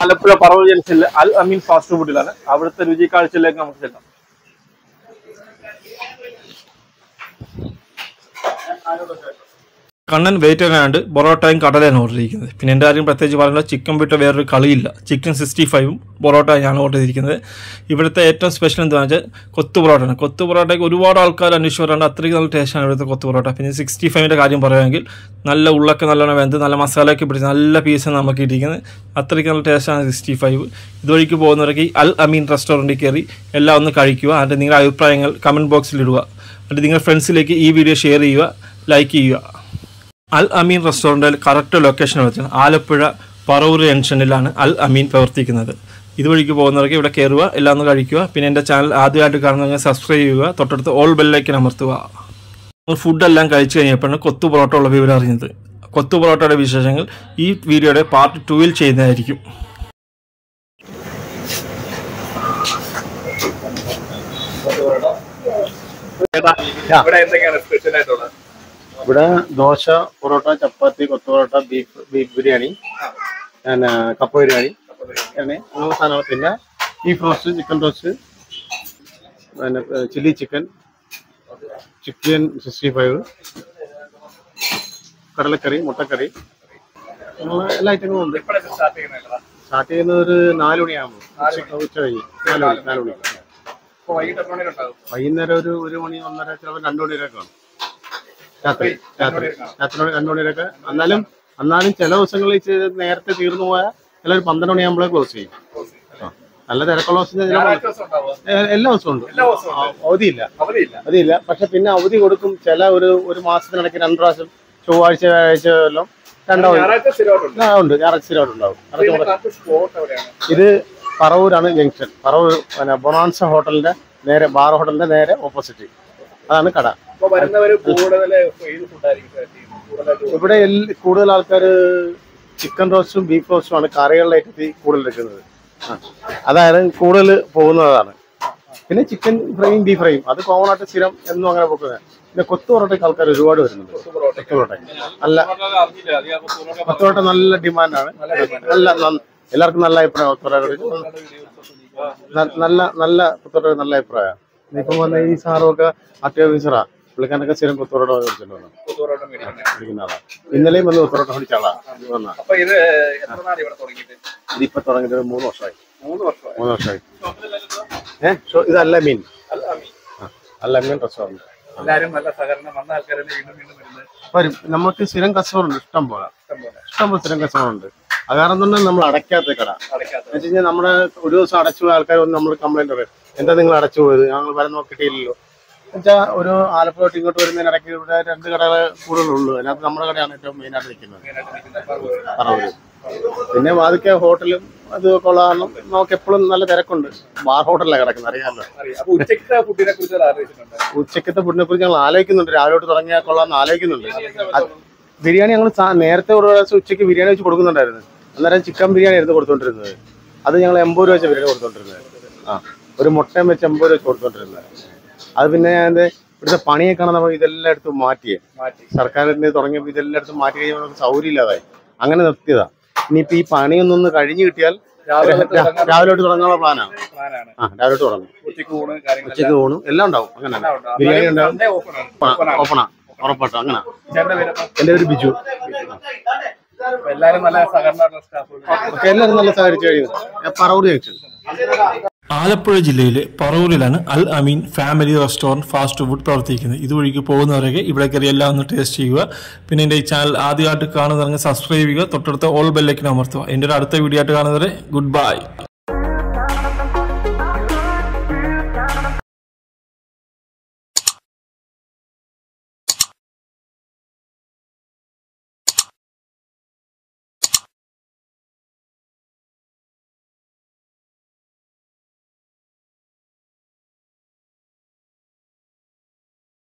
ആലപ്പുഴ പറവൂർ ജംഗ്ഷനിലെ അൽ അമീൻ ഫാസ്റ്റ് ഫുഡിലാണ്. അവിടുത്തെ രുചി കാഴ്ചയിലേക്ക് നമുക്ക് ചെല്ലാം. കണ്ണൻ വെയിറ്റ് ചെയ്യാനാണ്ട് പൊറോട്ടയും കടലയാണ് ഓർഡർ ചെയ്തിരിക്കുന്നത്. പിന്നെ എൻ്റെ കാര്യം പ്രത്യേകിച്ച് പറയുന്നത് ചിക്കൻ വിട്ട വേറൊരു കളിയില്ല. ചിക്കൻ 65ഉം പൊറോട്ടയാണ് ഓർഡർ ചെയ്തിരിക്കുന്നത്. ഇവിടുത്തെ ഏറ്റവും സ്പെഷ്യൽ എന്താണെന്ന് വെച്ചാൽ കൊത്തു പൊറോട്ടയാണ്. കൊത്തു പൊറോട്ടയ്ക്ക് ഒരുപാട് ആൾക്കാർ അന്വേഷിച്ചുവരാണ്ട് അത്രയ്ക്ക് നല്ല ടേസ്റ്റാണ് ഇവിടുത്തെ കൊത്തു പൊറോട്ട. പിന്നെ 65ൻ്റെ കാര്യം പറയുകയാണെങ്കിൽ നല്ല ഉള്ളൊക്കെ നല്ലോണം വെന്ത് നല്ല മസാലയൊക്കെ പിടിച്ച് നല്ല പീസാണ് നമുക്ക് ഇരിക്കുന്നത്. അത്രയ്ക്ക് നല്ല ടേസ്റ്റാണ് 65. ഇതുവഴിക്ക് പോകുന്നവർക്ക് അൽ അമീൻ റെസ്റ്റോറൻറ്റിൽ കയറി എല്ലാം ഒന്ന് കഴിക്കുക. അതിൻ്റെ നിങ്ങളുടെ അഭിപ്രായങ്ങൾ കമൻറ്റ് ബോക്സിൽ ഇടുക. എന്നിട്ട് നിങ്ങളുടെ ഫ്രണ്ട്സിലേക്ക് ഈ വീഡിയോ ഷെയർ ചെയ്യുക, ലൈക്ക് ചെയ്യുക. അൽ അമീൻ റെസ്റ്റോറൻറ്റിൽ കറക്റ്റ് ലൊക്കേഷൻ വെച്ചാൽ ആലപ്പുഴ പറവൂർ ജംഗ്ഷനിലാണ് അൽ അമീൻ പ്രവർത്തിക്കുന്നത്. ഇതുവഴിക്ക് പോകുന്നവർക്ക് ഇവിടെ കയറുക, എല്ലാം ഒന്ന് കഴിക്കുക. പിന്നെ എൻ്റെ ചാനൽ ആദ്യമായിട്ട് കാണുന്നവർ സബ്സ്ക്രൈബ് ചെയ്യുക, തൊട്ടടുത്ത് ഓൾ ബെല്ലൈക്കൻ അമർത്തുക. ഫുഡെല്ലാം കഴിച്ചു കഴിഞ്ഞപ്പോഴാണ് കൊത്തു പൊറോട്ട ഉള്ള വിവരം അറിഞ്ഞത്. കൊത്തു പൊറോട്ടയുടെ വിശേഷങ്ങൾ ഈ വീഡിയോയുടെ പാർട്ട് 2-ൽ ചെയ്യുന്നതായിരിക്കും. ഇവിടെ ദോശ, പൊറോട്ട, ചപ്പാത്തി, കൊത്തു പൊറോട്ട, ബീഫ് ബിരിയാണി, പിന്നെ കപ്പ ബിരിയാണി അങ്ങനെ സാധനങ്ങൾ. പിന്നെ ബീഫ് റോസ്റ്റ്, ചിക്കൻ റോസ്റ്റ്, പിന്നെ ചില്ലി ചിക്കൻ, ചിക്കൻ 65, കടലക്കറി, മുട്ടക്കറി, അങ്ങനെ എല്ലാ ഐറ്റങ്ങളും ഉണ്ട്. സ്റ്റാർട്ട് ചെയ്യുന്നത് ഒരു 4 മണിയാകുമ്പോൾ, ഉച്ച കഴിഞ്ഞ് 4 മണി. വൈകുന്നേരം ഒരു 1 മണി, 1:30, ചിലപ്പോൾ 2 മണി വരെയൊക്കെ കാണും. രാത്രി 2 മണി വരെയൊക്കെ. എന്നാലും ചില ദിവസങ്ങളിൽ നേരത്തെ തീർന്നു പോയാൽ ചിലർ 12 മണിയാകുമ്പോഴേ ക്ലോസ് ചെയ്യും. നല്ല തിരക്കുള്ള ദിവസം എല്ലാ ദിവസവും ഉണ്ട്. അവധിയില്ല. പക്ഷെ പിന്നെ അവധി കൊടുക്കും. ചില ഒരു മാസത്തിനിടയ്ക്ക് 2 പ്രാവശ്യം, ചൊവ്വാഴ്ച, വ്യാഴാഴ്ച എല്ലാം ഉണ്ട്. ഞായറാഴ്ച സ്ഥിരമായിട്ടുണ്ടാവും. ഇത് പറവൂരാണ് ജംഗ്ഷൻ. പറവൂർ ബൊണാൻസ ഹോട്ടലിന്റെ നേരെ, ബാർ ഹോട്ടലിന്റെ നേരെ ഓപ്പോസിറ്റ് അതാണ് കട. ഇവിടെ കൂടുതൽ ആൾക്കാർ ചിക്കൻ റോസ്റ്റും ബീഫ് റോസ്റ്റും ആണ് കറികളിലേക്ക് കൂടുതൽ എടുക്കുന്നത്. അതായത് കൂടുതൽ പോകുന്നതാണ്. പിന്നെ ചിക്കൻ ഫ്രൈയും ബീഫ് ഫ്രൈയും അത് കോമൺ ആയിട്ട് സ്ഥിരം എന്നും അങ്ങനെ പോകുന്നത്. പിന്നെ കൊത്തു പൊറോട്ടയ്ക്ക് ആൾക്കാർ ഒരുപാട് വരുന്നുണ്ട്. കൊത്തു പൊറോട്ടയ്ക്ക് കൊത്തു പൊറോട്ട നല്ല ഡിമാൻഡാണ്. എല്ലാവർക്കും നല്ല അഭിപ്രായം. നല്ല കൊത്തു നല്ല അഭിപ്രായമാണ്. ഇപ്പം വന്ന ഈ സാറൊക്കെ അത്യാവശ്യറാ, പുള്ളിക്കാരനൊക്കെ സ്ഥിരം കൊത്തുപൊറോട്ട മേടിക്കുന്ന ആളാണ്. ഇന്നലെയും വന്ന് കൊത്തുപൊറോട്ട മേടിച്ച ആളാണ്. ഇതിപ്പോ തുടങ്ങിയിട്ട് 3 വർഷമായി. 3 വർഷമായി. ഇത് അൽ അമീൻ റെസ്റ്റോറന്റ്. വരും. നമുക്ക് സ്ഥിരം കസ്റ്റമർ ഉണ്ട്, ഇഷ്ടം പോലെ സ്ഥിരം കസ്റ്റമർ ഉണ്ട്. അത് കാരണം തന്നെ നമ്മൾ അടയ്ക്കാത്ത കട. എന്ന് വെച്ച് കഴിഞ്ഞാൽ നമ്മുടെ ഒരു ദിവസം അടച്ചു പോയ ആൾക്കാർ വന്ന് നമ്മൾ കംപ്ലൈന്റ് പറയും, എന്താ നിങ്ങൾ അടച്ചു പോയത്, ഞങ്ങൾ വരുന്ന കിട്ടിയില്ലല്ലോ. എന്നുവെച്ചാൽ ഒരു ആലപ്പുഴ ഇങ്ങോട്ട് വരുന്നതിനിടയ്ക്ക് ഇവിടെ 2 കടകൾ കൂടുതലുള്ളൂ. അതിനകത്ത് നമ്മുടെ കടയാണ് ഏറ്റവും മെയിനായിട്ട് നിൽക്കുന്നത്, പറവൂര്. പിന്നെ വാതിക്ക ഹോട്ടലും അതൊക്കെ ഉള്ള കാരണം നമുക്ക് എപ്പോഴും നല്ല തിരക്കുണ്ട്. ബാർ ഹോട്ടലിലാണ് കിടക്കുന്നത്, അറിയാമല്ലോ. ഉച്ചക്കത്തെ ഫുഡിനെ കുറിച്ച് ഞങ്ങൾ ആലോചിക്കുന്നുണ്ട്. രാവിലെ തുടങ്ങിയാൽ കൊള്ളാമെന്ന് ആലോചിക്കുന്നുണ്ട്. ബിരിയാണി ഞങ്ങൾ നേരത്തെ ഒരു പ്രാവശ്യം ഉച്ചയ്ക്ക് ബിരിയാണി വെച്ച് കൊടുക്കുന്നുണ്ടായിരുന്നു. അന്നേരം ചിക്കൻ ബിരിയാണി ആയിരുന്നു കൊടുത്തോണ്ടിരുന്നത്. അത് ഞങ്ങൾ 80 രൂപ വെച്ച ബിരിയാണി കൊടുത്തോണ്ടിരുന്നത്. ഒരു മുട്ടയും വെച്ച് 80 രൂപ വെച്ച് കൊടുത്തോണ്ടിരുന്നത്. അത് പിന്നെ ഇവിടുത്തെ പണിയൊക്കെ നമ്മൾ ഇതെല്ലാം എടുത്ത് മാറ്റിയേ. സർക്കാരിന്റെ തുടങ്ങിയപ്പോൾ ഇതെല്ലാം എടുത്ത് മാറ്റി കഴിയുമ്പോൾ നമുക്ക് സൗകര്യം ഇല്ലാതായി. അങ്ങനെ നിർത്തിയതാ. ഇനിയിപ്പോ ഈ പണിയൊന്നൊന്ന് കഴിഞ്ഞു കിട്ടിയാൽ രാവിലെ തുടങ്ങാനുള്ള പ്ലാനാണ്. രാവിലെ തുടങ്ങും. ഉച്ചയ്ക്ക് ഊണും എല്ലാം ഉണ്ടാവും. അങ്ങനെ ബിരിയാണി ഉണ്ടാവും. ഓപ്പണാ ഉറപ്പാട്ടോ. അങ്ങനെ. എന്റെ പേര് ബിജു. എല്ലാവരും നല്ല സഹകരിച്ചു കഴിയുന്നത് പറവൂർ ജംഗ്ഷൻ. ആലപ്പുഴ ജില്ലയിലെ പറവൂരിലാണ് Al Ameen family restaurant fast food പ്രവർത്തിക്കുന്നത്. ഇതുവഴിക്ക് പോകുന്നവരൊക്കെ ഇവിടെ കയറി എല്ലാം ഒന്ന് ടേസ്റ്റ് ചെയ്യുക. പിന്നെ എൻ്റെ ഈ ചാനൽ ആദ്യമായിട്ട് കാണുന്നവരെ സബ്സ്ക്രൈബ് ചെയ്യുക, തൊട്ടടുത്ത ഓൾ ബെല്ലൈക്കൻ അമർത്തുക. എൻ്റെ ഒരു അടുത്ത വീഡിയോ ആയിട്ട് കാണുന്നവരെ ഗുഡ് ബൈ.